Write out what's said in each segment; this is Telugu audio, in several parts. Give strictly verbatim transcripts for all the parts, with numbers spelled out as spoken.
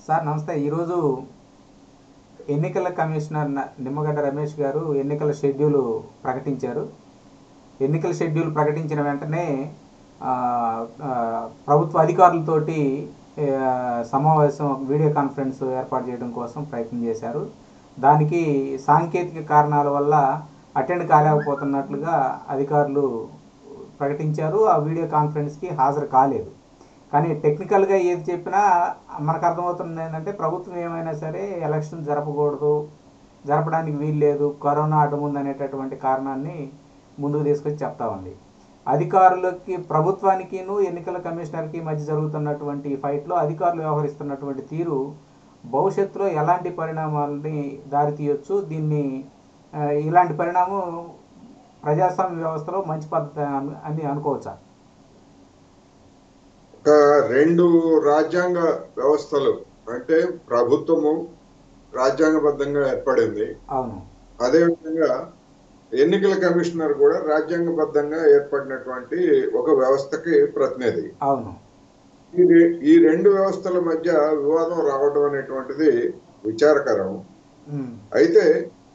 సార్ నమస్తే. ఈరోజు ఎన్నికల కమిషనర్ న- నిమ్మగడ్డ రమేష్ గారు ఎన్నికల షెడ్యూల్ ప్రకటించారు. ఎన్నికల షెడ్యూల్ ప్రకటించిన వెంటనే ఆ, ఆ, ప్రభుత్వ అధికారులతోటి ఆ, సమావేశం వీడియో కాన్ఫరెన్స్ ఏర్పాటు చేయడం కోసం ప్రయత్నం చేశారు. దానికి సాంకేతిక కారణాల వల్ల అటెండ్ కాలేకపోతున్నట్లుగా అధికారులు ప్రకటించారు. ఆ వీడియో కాన్ఫరెన్స్కి హాజరు కాలేదు. కానీ టెక్నికల్గా ఏది చెప్పినా మనకు అర్థమవుతుంది ఏంటంటే ప్రభుత్వం ఏమైనా సరే ఎలక్షన్ జరపకూడదు, జరపడానికి వీలు లేదు, కరోనా అడ్డముంది అనేటటువంటి కారణాన్ని ముందుకు తీసుకొచ్చి చెప్తా ఉంది. అధికారులకి ప్రభుత్వానికిను ఎన్నికల కమిషనర్కి మధ్య జరుగుతున్నటువంటి ఈ ఫైట్లో అధికారులు వ్యవహరిస్తున్నటువంటి తీరు భవిష్యత్తులో ఎలాంటి పరిణామాలని దారితీయొచ్చు, దీన్ని ఆ, ఇలాంటి పరిణామం ప్రజాస్వామ్య వ్యవస్థలో మంచి పద్ధతి అని అని అనుకోవచ్చా? ఒక రెండు రాజ్యాంగ వ్యవస్థలు అంటే ప్రభుత్వము రాజ్యాంగబద్ధంగా ఏర్పడింది. అవును. అదేవిధంగా ఎన్నికల కమిషనర్ కూడా రాజ్యాంగబద్ధంగా ఏర్పడినటువంటి ఒక వ్యవస్థకి ప్రతినిధి. అవును. ఈ రె- ఈ రెండు వ్యవస్థల మధ్య వివాదం రావడం అనేటువంటిది విచారకరం. ఉమ్, అయితే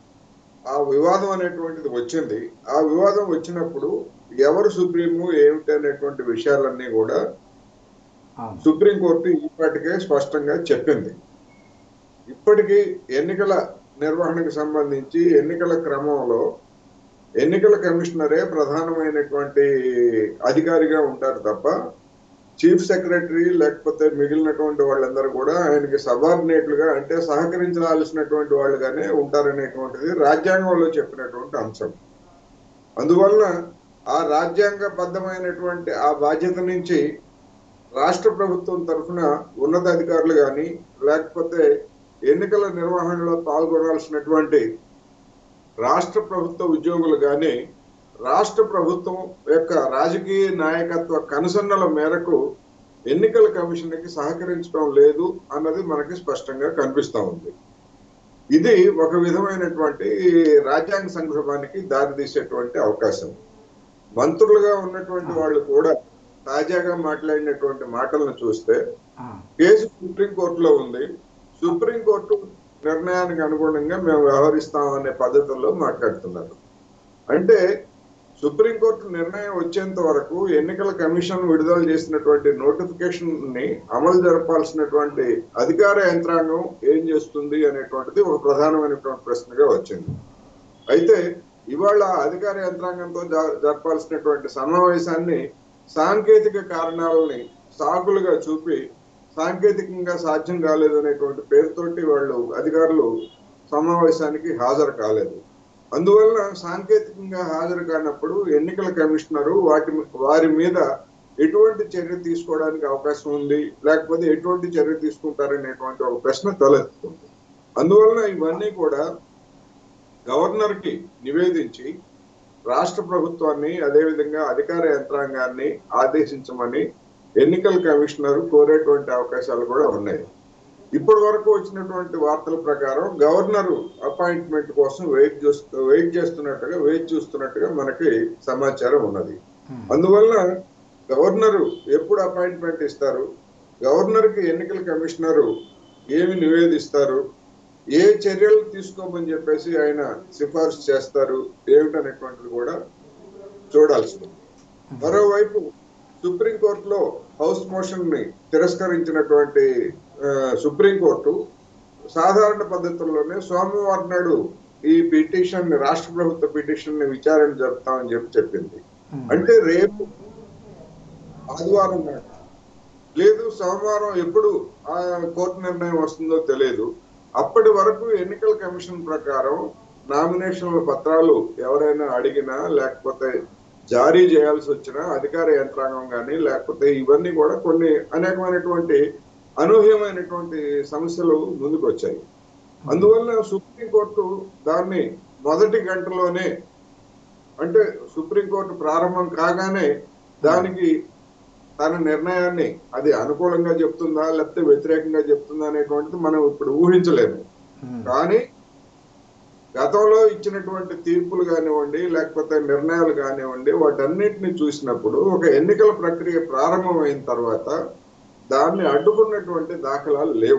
ఆ వివాదం అనేటువంటిది వచ్చింది. ఆ వివాదం వచ్చినప్పుడు ఎవరు సుప్రీము ఏమిటి అనేటువంటి విషయాలన్నీ కూడా అవును. సుప్రీంకోర్టు ఇప్పటికే స్పష్టంగా చెప్పింది. ఇప్పటికీ ఎన్నికల నిర్వహణకు సంబంధించి ఎన్నికల క్రమంలో ఎన్నికల కమిషనరే ప్రధానమైనటువంటి అధికారిగా ఉంటారు తప్ప చీఫ్ సెక్రటరీ లేకపోతే మిగిలినటువంటి వాళ్ళందరూ కూడా ఆయనకి సబార్డినేట్లుగా అంటే సహకరించాల్సినటువంటి వాళ్ళుగానే ఉంటారనేటువంటిది రాజ్యాంగంలో చెప్పినటువంటి అంశం. అందువలన ఆ రాజ్యాంగబద్ధమైనటువంటి ఆ బాధ్యత నుంచి రాష్ట్ర ప్రభుత్వం తరఫున ఉన్నతాధికారులు కానీ లేకపోతే ఎన్నికల నిర్వహణలో పాల్గొనాల్సినటువంటి రాష్ట్ర ప్రభుత్వ ఉద్యోగులు కానీ రాష్ట్ర ప్రభుత్వం యొక్క రాజకీయ నాయకత్వ కనుసన్నల మేరకు ఎన్నికల కమిషన్కి సహకరించడం లేదు అన్నది మనకి స్పష్టంగా కనిపిస్తా ఉంది. ఇది ఒక విధమైనటువంటి రాజ్యాంగ సంక్షోభానికి దారితీసేటువంటి అవకాశం. మంత్రులుగా ఉన్నటువంటి వాళ్ళు కూడా తాజాగా మాట్లాడినటువంటి మాటలను చూస్తే ఆ, కేసు సుప్రీంకోర్టులో ఉంది, సుప్రీంకోర్టు నిర్ణయానికి అనుగుణంగా మేము వ్యవహరిస్తాం అనే పద్ధతుల్లో మాట్లాడుతున్నారు. అంటే సుప్రీంకోర్టు నిర్ణయం వచ్చేంత వరకు ఎన్నికల కమిషన్ విడుదల చేసినటువంటి నోటిఫికేషన్ ని అమలు జరపాల్సినటువంటి అధికార యంత్రాంగం ఏం చేస్తుంది అనేటువంటిది ఒక ప్రధానమైనటువంటి ప్రశ్నగా వచ్చింది. అయితే ఇవాళ అధికార యంత్రాంగంతో జ- జరపాల్సినటువంటి సమావేశాన్ని సాంకేతిక కారణాలని సాకులుగా చూపి సాంకేతికంగా సాధ్యం కాలేదు అనేటువంటి పేరుతోటి వాళ్ళు అధికారులు సమావేశానికి హాజరు కాలేదు. అందువలన సాంకేతికంగా హాజరు కానప్పుడు ఎన్నికల కమిషనరు వాటి వారి మీద ఎటువంటి చర్య తీసుకోవడానికి అవకాశం ఉంది, లేకపోతే ఎటువంటి చర్య తీసుకుంటారనేటువంటి ఒక ప్రశ్న తలెత్తుతుంది. అందువలన ఇవన్నీ కూడా గవర్నర్ కి నివేదించి రాష్ట్ర ప్రభుత్వాన్ని అదేవిధంగా అధికార యంత్రాంగాన్ని ఆదేశించమని ఎన్నికల కమిషనర్ కోరేటువంటి అవకాశాలు కూడా ఉన్నాయి. ఇప్పటి వరకు వచ్చినటువంటి వార్తల ప్రకారం గవర్నర్ అపాయింట్మెంట్ కోసం వెయిట్ చేస్తూ వెయిట్ చేస్తున్నట్టుగా వెయిట్ చూస్తున్నట్టుగా మనకి సమాచారం ఉన్నది. ఉమ్, అందువల్ల గవర్నరు ఎప్పుడు అపాయింట్మెంట్ ఇస్తారు, గవర్నర్ కి ఎన్నికల కమిషనరు ఏమి నివేదిస్తారు, ఏ చర్యలు తీసుకోమని చెప్పేసి ఆయన సిఫార్సు చేస్తారు ఏమిటనేటువంటిది కూడా చూడాల్సి ఉంది. మరోవైపు సుప్రీంకోర్టులో హౌస్ మోషన్ ని తిరస్కరించినటువంటి ఆ, సుప్రీంకోర్టు సాధారణ పద్ధతుల్లోనే సోమవారం నాడు ఈ పిటిషన్ ని రాష్ట్ర ప్రభుత్వ పిటిషన్ ని విచారణ జరుపుతామని చెప్పి చెప్పింది. ఉమ్, అంటే రేపు ఆదివారం నాడు లేదు, సోమవారం ఎప్పుడు ఆ కోర్టు నిర్ణయం వస్తుందో తెలియదు. అప్పటి వరకు ఎన్నికల కమిషన్ ప్రకారం నామినేషన్ల పత్రాలు ఎవరైనా అడిగినా లేకపోతే జారీ చేయాల్సి వచ్చినా అధికార యంత్రాంగం కానీ లేకపోతే ఇవన్నీ కూడా కొన్ని అనేకమైనటువంటి అనూహ్యమైనటువంటి సమస్యలు ముందుకు వచ్చాయి. అందువల్ల సుప్రీంకోర్టు దాన్ని మొదటి గంటలోనే అంటే సుప్రీంకోర్టు ప్రారంభం కాగానే దానికి తన నిర్ణయాన్ని అది అనుకూలంగా చెప్తుందా లేకపోతే వ్యతిరేకంగా చెప్తుందా అనేటువంటిది మనం ఇప్పుడు ఊహించలేము. ఉమ్, కానీ గతంలో ఇచ్చినటువంటి తీర్పులు కానివ్వండి లేకపోతే నిర్ణయాలు కానివ్వండి వాటన్నిటిని చూసినప్పుడు ఒక ఎన్నికల ప్రక్రియ ప్రారంభమైన తర్వాత దాన్ని అడ్డుకున్నటువంటి దాఖలాలు లేవు.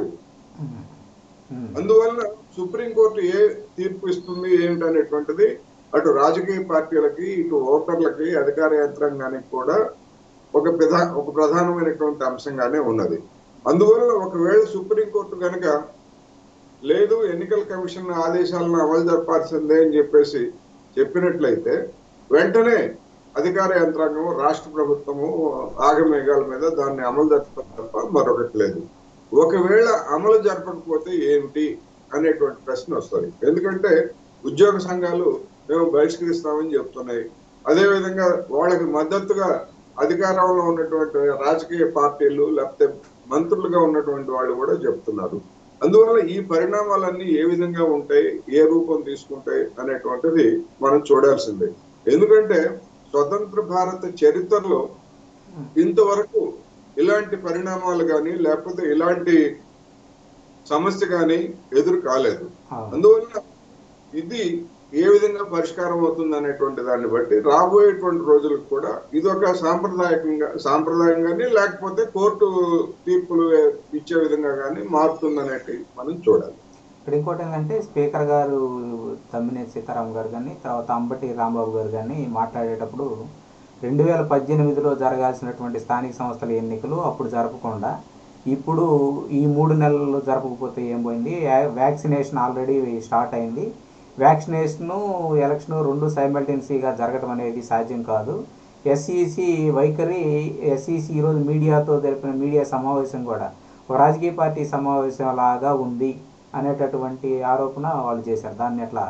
అందువల్ల సుప్రీంకోర్టు ఏ తీర్పు ఇస్తుంది ఏమిటనేటువంటిది అటు రాజకీయ పార్టీలకి ఇటు ఓటర్లకి అధికార యంత్రాంగానికి కూడా ఒక ప్రధా ఒక ప్రధానమైనటువంటి అంశంగానే ఉన్నది. అందువల్ల ఒకవేళ సుప్రీంకోర్టు కనుక లేదు ఎన్నికల కమిషన్ ఆదేశాలను అమలు జరపాల్సిందే అని చెప్పేసి చెప్పినట్లయితే వెంటనే అధికార యంత్రాంగం రాష్ట్ర ప్రభుత్వము ఆగమేఘాల మీద దాన్ని అమలు జరపడం తప్ప మరొకటి లేదు. ఒకవేళ అమలు జరపకపోతే ఏమిటి అనేటువంటి ప్రశ్న వస్తుంది. ఎందుకంటే ఉద్యోగ సంఘాలు మేము బహిష్కరిస్తామని చెప్తున్నాయి. అదేవిధంగా వాళ్ళకి మద్దతుగా అధికారంలో ఉన్నటువంటి రాజకీయ పార్టీలు లేకపోతే మంత్రులుగా ఉన్నటువంటి వాళ్ళు కూడా చెప్తున్నారు. అందువల్ల ఈ పరిణామాలన్నీ ఏ విధంగా ఉంటాయి, ఏ రూపం తీసుకుంటాయి అనేటువంటిది మనం చూడాల్సిందే. ఎందుకంటే స్వతంత్ర భారత చరిత్రలో ఇంతవరకు ఇలాంటి పరిణామాలు కానీ లేకపోతే ఇలాంటి సమస్య కానీ ఎదురు కాలేదు. అందువల్ల ఇది ఏ విధంగా పరిష్కారం అవుతుంది అనేటువంటి దాన్ని బట్టి రాబోయేటువంటి రోజులకు కూడా ఇది ఒక సాంప్రదాయకంగా సాంప్రదాయంగానే లేకపోతే కోర్టు తీర్పులు ఇచ్చే విధంగా కానీ మారుతుందనేది మనం చూడాలి. ఇక్కడ ఇంకోటి ఏంటంటే స్పీకర్ గారు తమ్మినేని సీతారాం గారు కానీ తర్వాత అంబటి రాంబాబు గారు కానీ మాట్లాడేటప్పుడు రెండు వేల పద్దెనిమిదిలో జరగాల్సినటువంటి స్థానిక సంస్థల ఎన్నికలు అప్పుడు జరపకుండా ఇప్పుడు ఈ మూడు నెలలు జరపకపోతే ఏం పోయింది, వ్యాక్సినేషన్ ఆల్రెడీ స్టార్ట్ అయింది, వ్యాక్సినేషను ఎలక్షన్ రెండు సైమల్టేనియస్గా జరగడం అనేది సాధ్యం కాదు, ఎస్ఈసి వైఖరి ఎస్ఈసి ఈరోజు మీడియాతో జరిపిన మీడియా సమావేశం కూడా ఒక రాజకీయ పార్టీ సమావేశం లాగా ఉంది అనేటటువంటి ఆరోపణ వాళ్ళు చేశారు. దాన్ని ఎట్లా?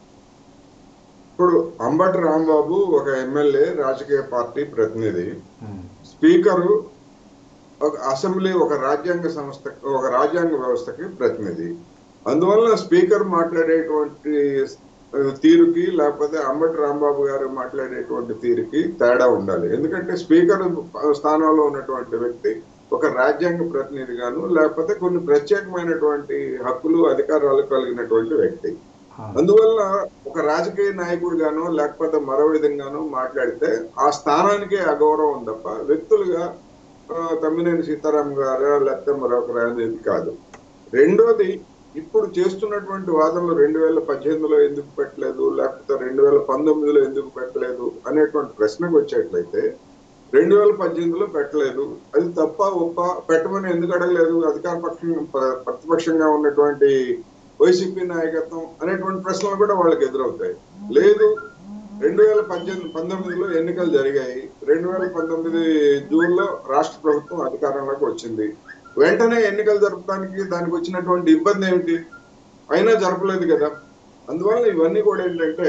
ఇప్పుడు అంబటి రాంబాబు ఒక ఎమ్మెల్యే రాజకీయ పార్టీ ప్రతినిధి, స్పీకరు ఒక అసెంబ్లీ ఒక రాజ్యాంగ సంస్థ ఒక రాజ్యాంగ వ్యవస్థకి ప్రతినిధి. అందువల్ల స్పీకర్ మాట్లాడేటువంటి తీరుకి లేకపోతే అంబటి రాంబాబు గారు మాట్లాడేటువంటి తీరుకి తేడా ఉండాలి. ఎందుకంటే స్పీకర్ స్థానంలో ఉన్నటువంటి వ్యక్తి ఒక రాజ్యాంగ ప్రతినిధిగాను లేకపోతే కొన్ని ప్రత్యేకమైనటువంటి హక్కులు అధికారాలు కలిగినటువంటి వ్యక్తి. అందువల్ల ఒక రాజకీయ నాయకుడిగానో లేకపోతే మరో విధంగానో మాట్లాడితే ఆ స్థానానికే అగౌరవం తప్ప వ్యక్తులుగా తమ్మినేని సీతారాం గారు లేకపోతే మరొకరు అనేది కాదు. రెండోది, ఇప్పుడు చేస్తున్నటువంటి వాదనలు రెండు వేల పద్దెనిమిదిలో ఎందుకు పెట్టలేదు లేకపోతే రెండు వేల పంతొమ్మిదిలో ఎందుకు పెట్టలేదు అనేటువంటి ప్రశ్నకు వచ్చేట్లయితే రెండు వేల పద్దెనిమిదిలో పెట్టలేదు, అది తప్ప ఒప్ప పెట్టమని ఎందుకు అడగలేదు అధికార పక్షం ప్రతిపక్షంగా ఉన్నటువంటి వైసీపీ నాయకత్వం అనేటువంటి ప్రశ్నలు కూడా వాళ్ళకి ఎదురవుతాయి. లేదు రెండు వేల పద్దెనిమిది పంతొమ్మిదిలో ఎన్నికలు జరిగాయి, రెండు వేల పంతొమ్మిది జూన్ లో రాష్ట్ర ప్రభుత్వం అధికారంలోకి వచ్చింది, వెంటనే ఎన్నికలు జరపడానికి దానికి వచ్చినటువంటి ఇబ్బంది ఏమిటి, అయినా జరపలేదు కదా. అందువల్ల ఇవన్నీ కూడా ఏంటంటే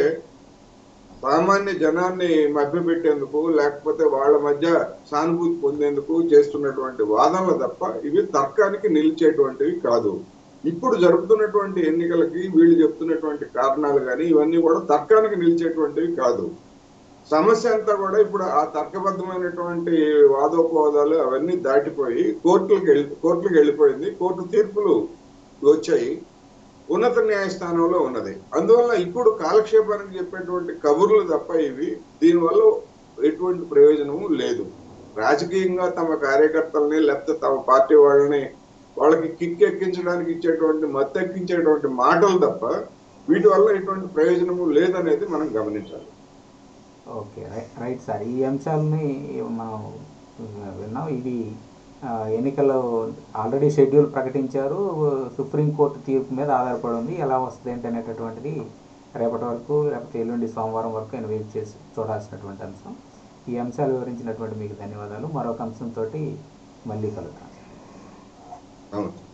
సామాన్య జనాన్ని మభ్యపెట్టేందుకు లేకపోతే వాళ్ళ మధ్య సానుభూతి పొందేందుకు చేస్తున్నటువంటి వాదనలు తప్ప ఇవి తర్కానికి నిలిచేటువంటివి కాదు. ఇప్పుడు జరుపుతున్నటువంటి ఎన్నికలకి వీళ్ళు చెప్తున్నటువంటి కారణాలు కానీ ఇవన్నీ కూడా తర్కానికి నిలిచేటువంటివి కాదు. సమస్య అంతా కూడా ఇప్పుడు ఆ తర్కబద్ధమైనటువంటి వాదోపవాదాలు అవన్నీ దాటిపోయి కోర్టులకు వెళ్ళి కోర్టులకు వెళ్ళిపోయింది. కోర్టు తీర్పులు వచ్చాయి, ఉన్నత న్యాయస్థానంలో ఉన్నది. అందువల్ల ఇప్పుడు కాలక్షేపానికి చెప్పేటువంటి కబుర్లు తప్ప ఇవి దీనివల్ల ఎటువంటి ప్రయోజనము లేదు. రాజకీయంగా తమ కార్యకర్తలని లేకపోతే తమ పార్టీ వాళ్ళని వాళ్ళకి కిక్ ఎక్కించడానికి ఇచ్చేటువంటి మత్తు ఎక్కించేటువంటి మాటలు తప్ప వీటి వల్ల ఎటువంటి ప్రయోజనము లేదనేది మనం గమనించాలి. Okay, right sir. ఈ అంశాలని మనం విన్నాం. ఇది ఎన్నికల్లో ఆల్రెడీ షెడ్యూల్ ప్రకటించారు, సుప్రీంకోర్టు తీర్పు మీద ఆధారపడి ఉంది. ఎలా వస్తుంది ఏంటి అనేటటువంటిది రేపటి వరకు లేకపోతే ఎల్లుండి సోమవారం వరకు నేను వెయిట్ చేసి చూడాల్సినటువంటి అంశం. ఈ అంశాలు వివరించినటువంటి మీకు ధన్యవాదాలు. మరొక అంశంతో మళ్ళీ కలుద్దాం. అవును.